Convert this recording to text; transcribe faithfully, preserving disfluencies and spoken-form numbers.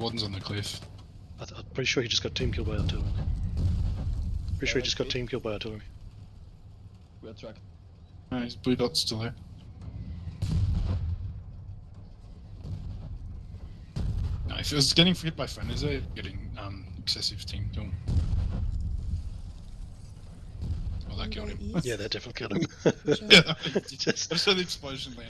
Warden's on the cliff. I th I'm pretty sure he just got team killed by artillery. Pretty sure he just got team killed by artillery. We're tracked. No, his blue dot's still there. No, if it was getting hit by friendlies, they're getting um, excessive team kill. Well, that killed him. Yeah, that definitely killed him. Yeah, Just- I saw the explosion land.